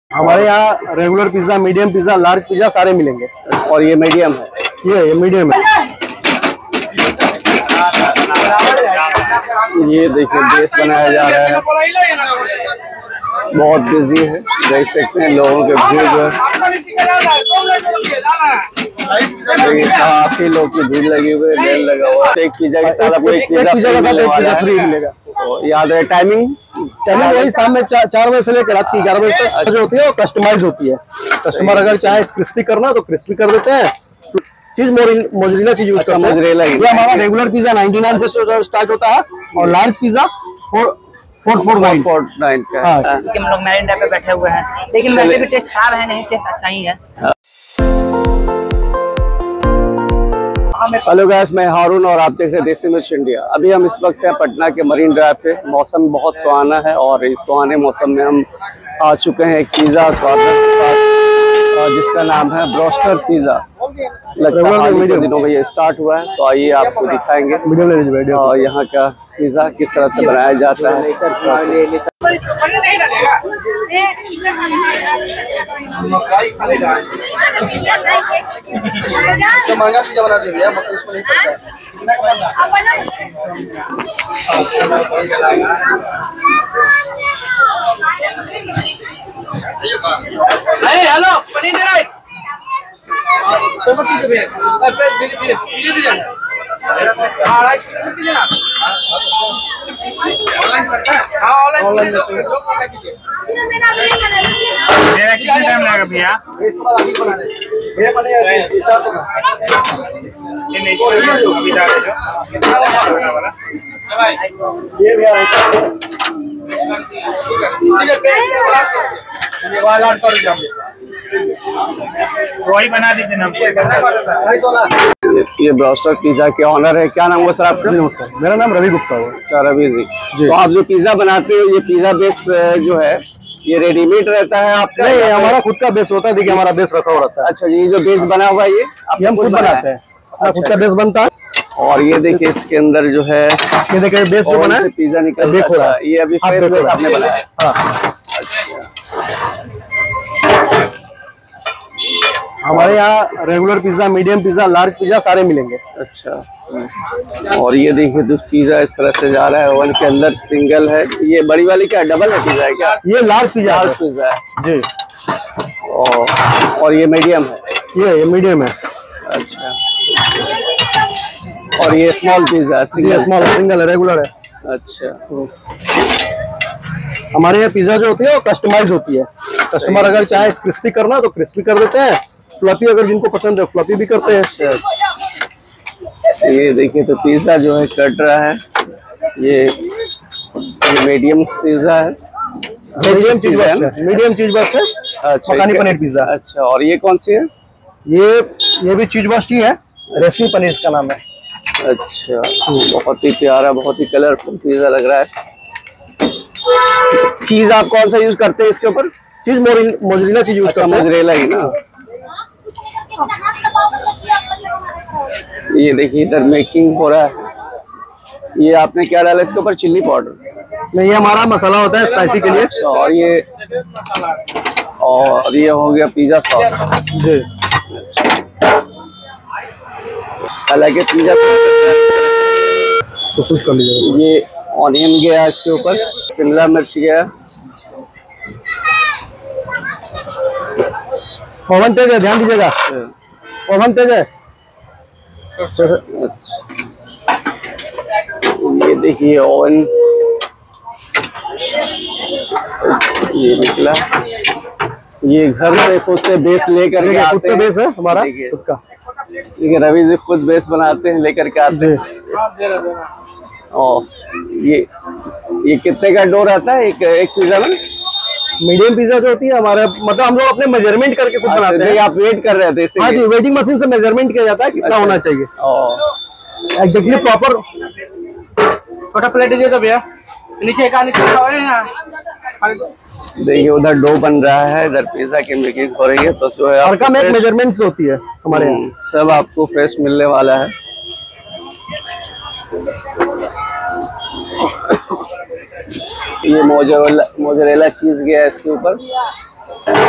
हमारे यहाँ regular pizza, medium pizza, large pizza सारे मिलेंगे। और ये मीडियम है? ये मीडियम है। ये देखिए बेस बनाया जा रहा है, बहुत बिजी है, देख सकते हैं लोगों के भीड़ जो है, काफी लोग की भीड़ लगी हुई है, लेन लगा हुआ है। एक पिज्जा के साथ आपको एक पिज्जा फ्री मिलेगा। तो याद है टाइमिंग वही शाम में 4 बजे से लेकर रात की 11 बजे तक जो होती है वो कस्टमाइज होती है। कस्टमर अगर चाहे क्रिस्पी करना तो क्रिस्पी कर देते हैं। चीज मोजरेला चीज यूज करते हैं। मोजरेला ये हमारा रेगुलर पिज्जा 99 से स्टार्ट होता है और लार्ज पिज्जा 449 का। हम लोग मैरिनेड पे बैठे हुए हैं, लेकिन वैसे भी टेस्ट खराब है नहीं, टेस्ट अच्छा ही है। हेलो गाइस, मैं हारून और आप देख रहे हैं देसी मिर्च इंडिया। अभी हम इस वक्त हैं पटना के मरीन ड्राइव पे। मौसम बहुत सुहाना है और इस सुहाने मौसम में हम आ चुके हैं एक पिज्जा कॉर्नर के पास जिसका नाम है ब्रोस्टर पिज्जा। लगता है दिनों में ये स्टार्ट हुआ है, तो आइए आपको दिखाएंगे और यहाँ का पिज्जा किस तरह से बनाया जाता है। महंगा पिज्जा बना देंगे मतलब इसको नहीं पड़ता है। हेलो पनीर दे रहा है। मेरा कितना टाइम लगेगा भैया? वही बना दीजिए ना। ये ब्रोस्टर पिज्जा के ऑनर है, क्या नाम हुआ सर आपका? नमस्कार, मेरा नाम रवि गुप्ता है। सर रवि जी, तो आप जो पिज्जा बनाते हो ये पिज्जा बेस जो है ये रेडीमेड रहता है आपका? नहीं, हमारा खुद का बेस होता है। देखिए हमारा बेस रखा हुआ रहता है। अच्छा, ये जो बेस बना हुआ है ये हम खुद बनाते हैं, अपना खुद का बेस बनता है। और ये देखिए इसके अंदर जो है ये देखिए बेस जो बना है, पिज्जा निकल रहा है। ये अभी फ्रेश बेस आपने बनाया है? हाँ। हमारे यहाँ regular pizza, medium pizza, large pizza सारे मिलेंगे। अच्छा, और ये देखिए तो पिज्जा इस तरह से जा रहा है ओवन के अंदर। सिंगल है ये, बड़ी वाली क्या डबल है पिज्जा है क्या? ये लार्ज पिज्जा है जी। और ये मीडियम है? ये मीडियम है। अच्छा, और ये स्मॉल पिज्जा सिंगल है, रेगुलर है। अच्छा, हमारे यहाँ पिज्जा जो होती है वो कस्टमाइज होती है। कस्टमर अगर चाहे क्रिस्पी करना तो क्रिस्पी कर देते हैं। फ्लफी अगर जिनको पसंद है फ्लफी भी करते हैं। ये देखिए तो पिज्जा जो है कट रहा है। ये मीडियम पिज्जा है, मीडियम चीज बस है। अच्छा, मखानी पनीर पिज्जा। अच्छा, और ये कौन सी है? ये भी चीज बस्ट ही है, रेशमी पनीर इसका नाम है। अच्छा, बहुत ही प्यारा, बहुत ही कलरफुल पिज्जा लग रहा है। चीज आप कौन सा यूज करते हैं इसके ऊपर? चीज मोजरेला चीज यूज करते हैं। मोजरेला ही ना। ये देखिए इधर मेकिंग हो रहा है। ये आपने क्या डाला इसके ऊपर? Chilli powder? नहीं, ये हमारा मसाला होता है स्पाइसी के लिए। और ये हो गया पिज्जा सॉस जी। हालांकि पिज्जा कर लीजिएगा। ये ऑनियन गया इसके ऊपर, शिमला मिर्च गया। ओवन तेज है, ध्यान दीजिएगा। ओवन तेज है। अच्छा, ये देखिए ओवन ये निकला। ये घर से खुद से बेस लेकर के आते हैं। खुद से बेस है हमारा खुद का। देखिए रवि जी खुद बेस बनाते हैं, लेकर के आते हैं। और ये कितने का डो रहता है एक पिज्जा में? मीडियम पिज्जा जो होती है हमारा, मतलब हम लोग अपने मेजरमेंट करके खुद बनाते हैं। आप वेट कर रहे थे? हाँ जी, वेटिंग मशीन से मेजरमेंट किया जाता है कितना होना चाहिए एग्जैक्टली प्रॉपर। छोटा प्लेट दीजिए तो भैया, नीचे एक देखिए उधर डो बन रहा है, इधर पिज्जा की मेकिंग हो रही है। तो जो है हर का में मेजरमेंट्स होती है हमारे यहाँ, सब आपको फ्रेश मिलने वाला है। ये मोजरेला चीज गया इसके ऊपर।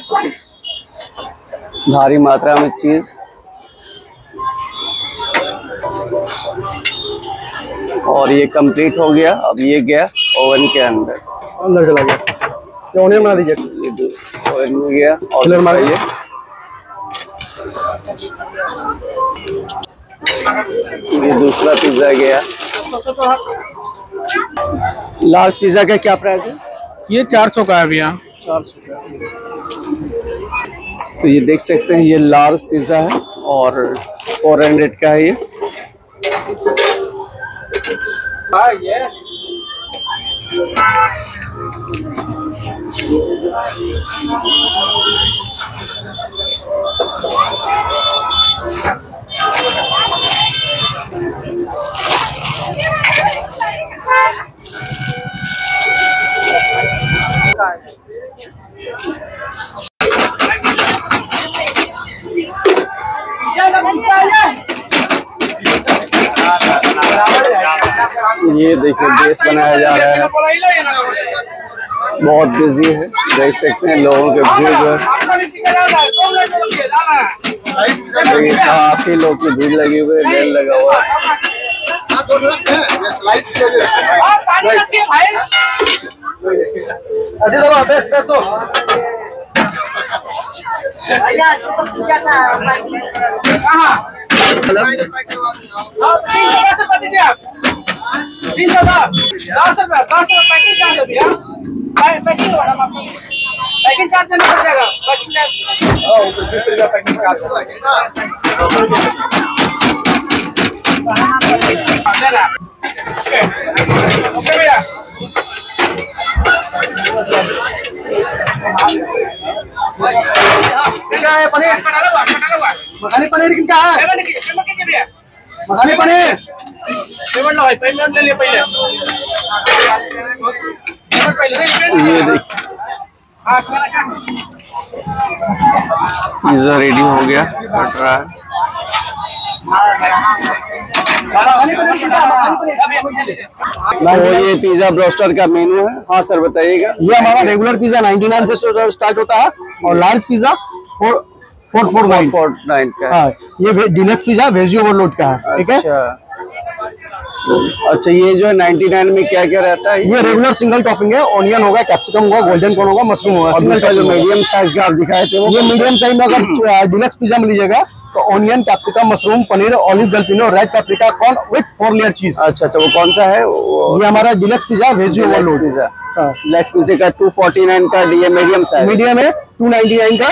भारी मात्रा में चीज। और ये कंप्लीट हो गया। अब ये गया ओवन के अंदर चला गया। ये ऑनियन बना दीजिए। ये ओवन में गया और कलर मारिए। ये दूसरा पिज्जा गया। लार्ज पिज्जा का क्या प्राइस है? ये 400 का है भैया। 400 का। तो ये देख सकते हैं, ये लार्ज पिज्जा है और 400 का है ये। ये देखिए बेस बनाया जा रहा है, बहुत बिजी है। देख सकते हैं लोगों के भीड़ जो है, काफी लोग की भीड़ लगी हुई है, रेल लगा हुआ है। पैकिंग चार्ज देना पड़ जाएगा। ओके भैया। क्या है पनीर? मखानी पनीर कितना है? मखानी पनीर पेमेंट लो भाई, पेमेंट ले लिए पहले। ये देखिए पिज्जा रेडी हो गया, कट रहा है। तो ये पिज्जा ब्रोस्टर का मेनू है। हाँ सर बताइएगा। ये हमारा रेगुलर पिज्जा 99 से स्टार्ट होता है और लार्ज पिज्जा 449 का। हाँ, ये डिलक्स पिज्जा वेजी ओवरलोड का है। ठीक है। अच्छा ये जो है 99 में क्या क्या रहता है? ये रेगुलर सिंगल टॉपिंग है। ऑनियन होगा, कैप्सिकम होगा, गोल्डन कॉर्न होगा, मशरूम होगा। सिंगल का जो मीडियम साइज का आप दिखाए थे ये मीडियम साइज में अगर डिलक्स पिज्जा में लीजिएगा तो onion, capsicum, mushroom, paneer, olive jalapeno, red paprika, corn with 4 layer cheese. अच्छा वो कौन सा है? ये हमारा deluxe pizza veggie overload pizza. हाँ। लेग्स पिज्जा का 249 का ये मीडियम साइज। मीडियम है 299 का।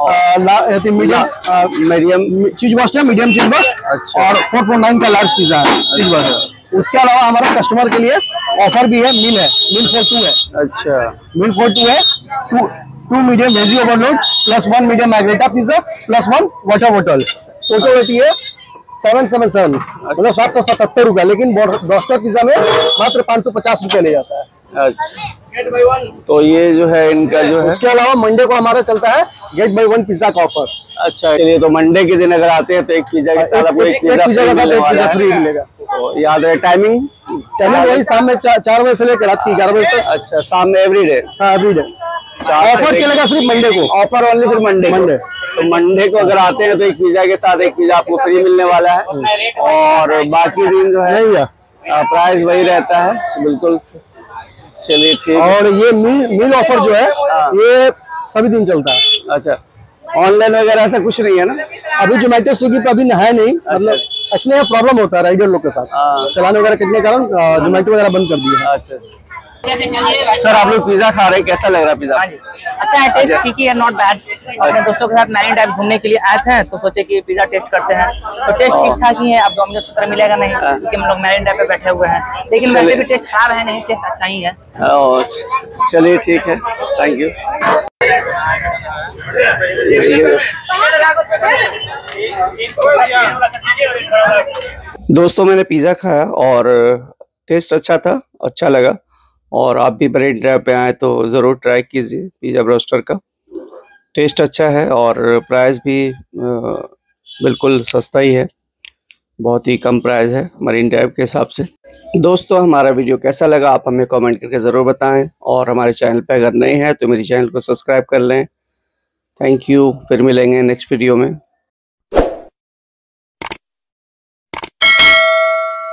मीडियम चीज बस्ट है, मीडियम चीज बस्ट। अच्छा। और 449 का लार्ज पिज्जा है चीज बस्ट। उसके अलावा हमारा कस्टमर के लिए ऑफर भी है, मील है, मील फॉर 2 है। अच्छा मील फॉर 2 है। 2 medium veggie overload plus 1 medium margherita pizza plus 1 water bottle. Total होती है 777, मतलब 777 रुपया। लेकिन ब्रोस्टर पिज्जा में मात्र 550 रुपया ले जाता है। अच्छा तो ये जो है इनका जो है। उसके अलावा मंडे को हमारा चलता है गेट बाई 1 पिज्जा का ऑफर। अच्छा चलिए, तो मंडे के दिन अगर आते हैं तो एक पिज्जा के साथ आपको एक पिज्जा फ्री मिलेगा। तो याद है टाइमिंग वही शाम में 4 बजे से लेकर रात की 11 बजे तक। अच्छा शाम में एवरीडे? हाँ एवरीडे। ऑफर चलेगा सिर्फ मंडे को। ऑफर ओनली फिर मंडे। तो मंडे को अगर आते हैं तो एक पिज्जा के साथ एक पिज्जा आपको फ्री मिलने वाला है। और बाकी दिन जो है प्राइस वही रहता है बिल्कुल। चलिए ठीक। और ये मील ऑफर जो है ये सभी दिन चलता है। अच्छा ऑनलाइन वगैरह ऐसा कुछ नहीं है ना? अभी जोमेटो स्विगी पे अभी है नहीं। मतलब एक्चुअली प्रॉब्लम होता है राइडर लोग के साथ चलाने वगैरह के कारण जोमेटो वगैरह बंद कर दिया। अच्छा सर आप लोग पिज्जा खा रहे हैं, कैसा लग रहा है पिज्जा? अच्छा है, टेस्ट ठीक ही है, नॉट बैड। अपने दोस्तों के साथ मैरिन ड्राइव घूमने के लिए आए थे तो सोचे कि पिज्जा टेस्ट करते हैं, तो टेस्ट ठीक ठाक ही है। अब डोमिनोज की तरह मिलेगा नहीं क्योंकि हम लोग मैरिन ड्राइव पे बैठे हुए हैं, लेकिन वैसे भी टेस्ट खराब है नहीं, टेस्ट अच्छा ही है। चलिए ठीक है, थैंक यू। दोस्तों मैंने पिज़्ज़ा खाया और टेस्ट अच्छा था, अच्छा लगा। और आप भी मरीन ड्राइव पे आए तो ज़रूर ट्राई कीजिए पिज़्ज़ा ब्रोस्टर का। टेस्ट अच्छा है और प्राइस भी बिल्कुल सस्ता ही है, बहुत ही कम प्राइस है मरीन ड्राइव के हिसाब से। दोस्तों हमारा वीडियो कैसा लगा आप हमें कमेंट करके ज़रूर बताएं, और हमारे चैनल पे अगर नए हैं तो मेरे चैनल को सब्सक्राइब कर लें थैंक यू, फिर मिलेंगे नेक्स्ट वीडियो में।